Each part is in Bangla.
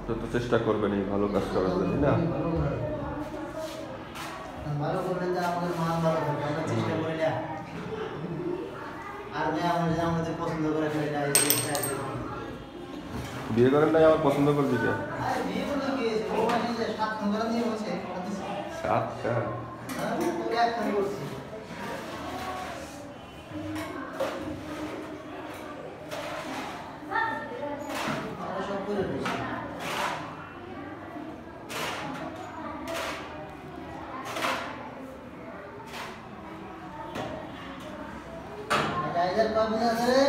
যত চেষ্টা করবেন এই ভালো কাজ করার জন্য না ভালো করলে তো আমাদের মান ভালো থাকবে আমরা চেষ্টা করি না আর মেয়ে আমাদের পছন্দ করে ফেলে বিয়ে করেন নাই আমার পছন্দ করবি কে বিয়ে করলে কি ও মানে যে 7 নম্বর দিয়ে বসে 7টা তোকে একখানি করছি আমরা সব করে দিচ্ছি টাইগার কবে আছে রে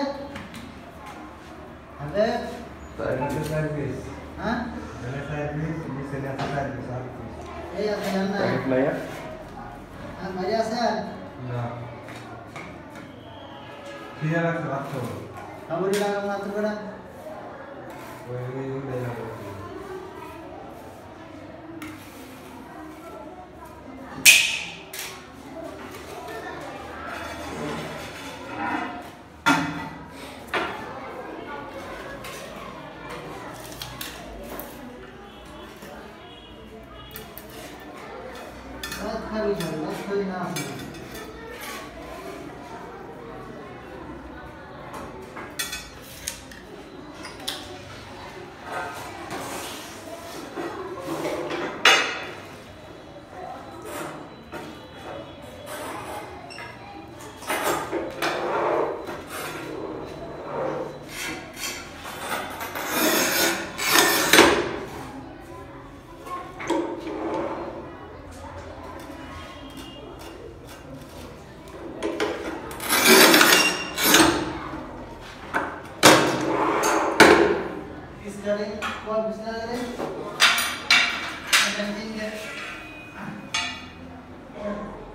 হবে সার্ভিস হ্যাঁ সার্ভিস মিসেলে সার্ভিস এই আছে না প্যাকেট নাই আর ভাই আছে না কিয়া রাখতে রাখতো খবরই লাগা মাত্র বড় ওই দেনা রাত খাবি রাত খাবি না Starting what was that?